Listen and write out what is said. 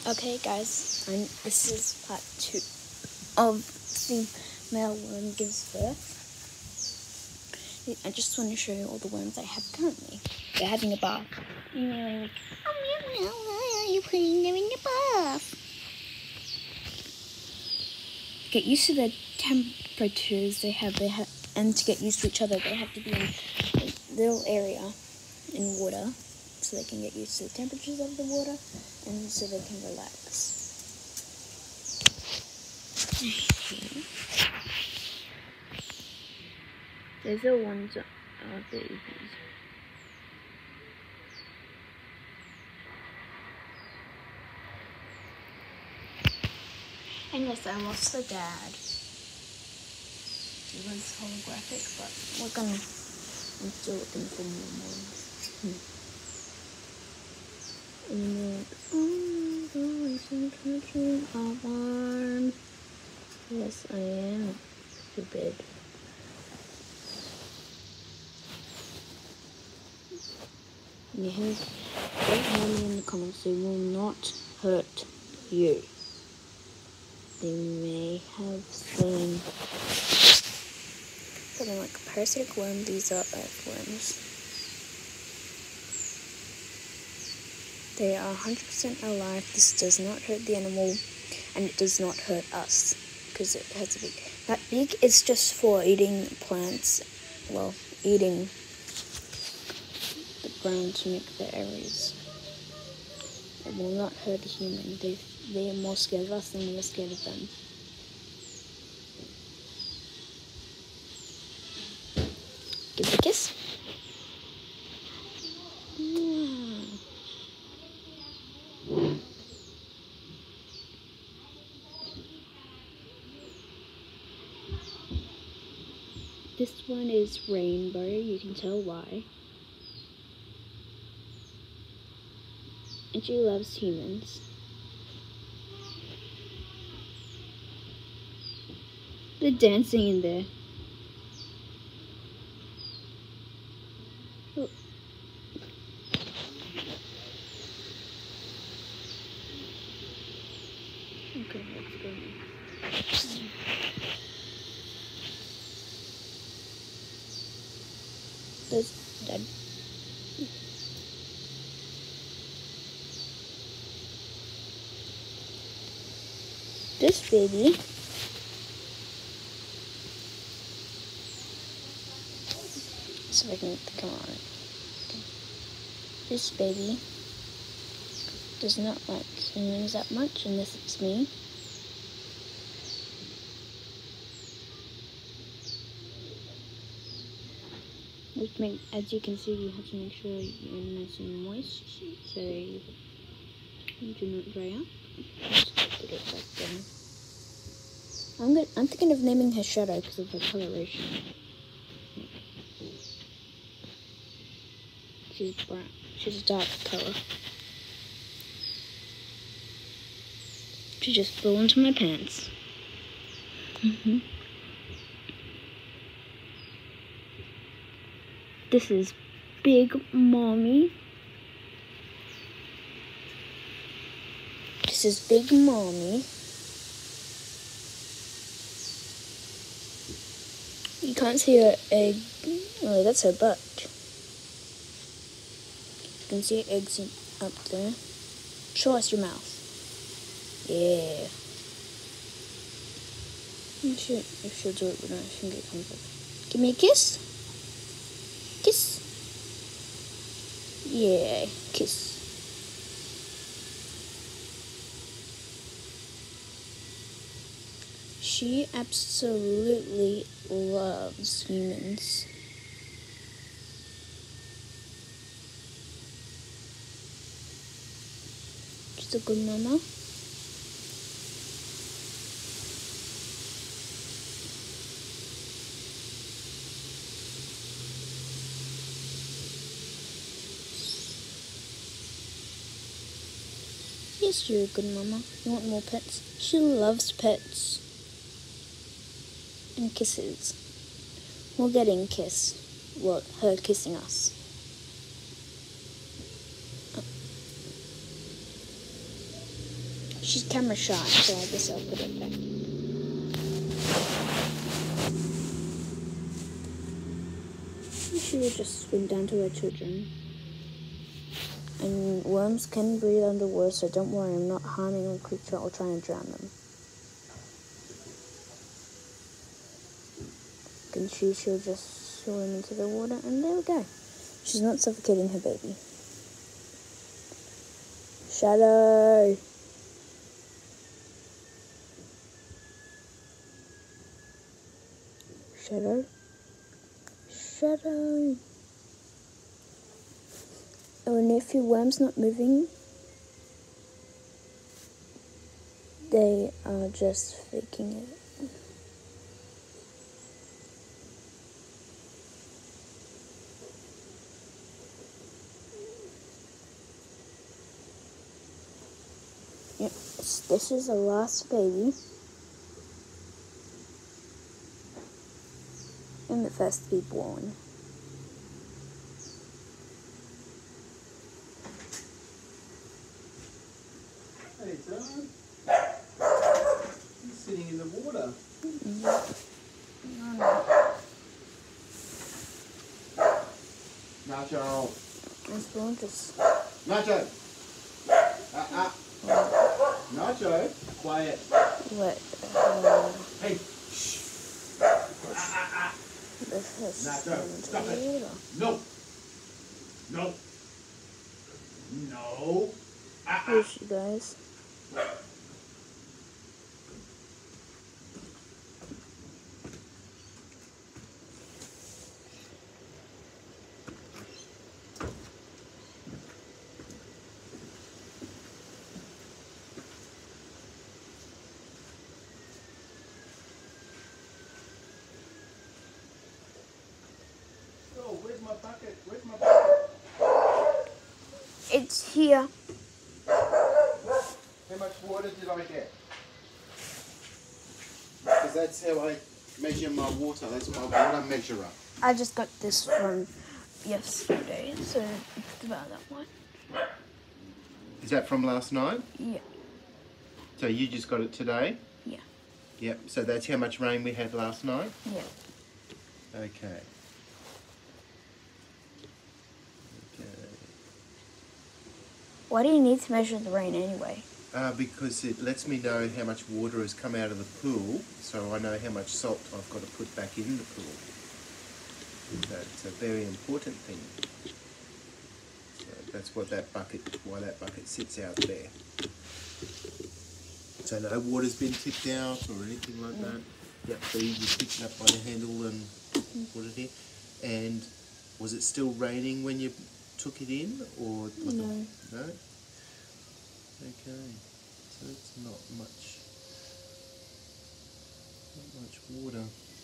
Okay, guys, this is part 2 of the male worm gives birth. I just want to show you all the worms I have currently. They're having a bath. And you're like, oh, meow, why are you putting them in the bath? Get used to the temperatures they have, and to get used to each other, they have to be in a little area in water, so they can get used to the temperatures of the water, and so they can relax. These are ones that are babies. And yes, I lost the dad. It was holographic, but I'm still looking for more ones. And I'm touching a worm. Yes, I am. Stupid. Yes, don't tell me in the comments. They will not hurt you. They may have something like a parasitic worm. These are earthworms. They are 100% alive. This does not hurt the animal, and it does not hurt us because it has a beak. That beak is just for eating plants, well, eating the ground to make the areas. It will not hurt a human. They are more scared of us than we are scared of them. Give it a kiss. This one is Rainbow, you can tell why. And she loves humans. They're dancing in there. Oh. Okay, let's go now. That's dead. This baby so I can get the camera on it. Okay. This baby does not like humans that much, and this is me. As you can see, you have to make sure you're nice and moist so you do not dry up. Just put it back down. I'm thinking of naming her Shadow because of her coloration. She's brown. She's a dark color. She just flew into my pants. This is Big Mommy. This is Big Mommy. You can't see her egg. Oh, that's her butt. You can see her eggs up there. Show us your mouth. Yeah. If she'll do it with her finger comes up. Give me a kiss. Kiss. Yeah, kiss. She absolutely loves humans. She's a good mama. Yes, you're a good mama. You want more pets? She loves pets. And kisses. We're getting kissed. Well, her kissing us. She's camera shy, so I guess I'll put it back. She will just swim down to her children. And worms can breathe underwater, so don't worry, I'm not harming a creature or trying to drown them. And she'll just swim into the water, and there we go. She's not suffocating her baby. Shadow! Shadow? Shadow! Oh, and if your worm's not moving, they are just faking it. Yep, this is the last baby. And the first to be born. Hey, John. He's sitting in the water. Nacho. This one just... Nacho. Nacho. Quiet. What? Hey. This has Nacho. Stop it. No. No. No. Here's you guys. Oh, where's my bucket? Where's my bucket? It's here. How much water did I get? Because that's how I measure my water. That's my water measurer. I just got this from yesterday, so it's about that one. Is that from last night? Yeah. So you just got it today? Yeah. Yep. So that's how much rain we had last night? Yeah. Okay. Why do you need to measure the rain anyway? Because it lets me know how much water has come out of the pool, so I know how much salt I've got to put back in the pool. So it's a very important thing. So that's what why that bucket sits out there. So no water's been tipped out or anything like that. Yep, so you just pick it up by the handle and put it in. And was it still raining when you took it in, or was No. it, no? Okay, so it's not much water.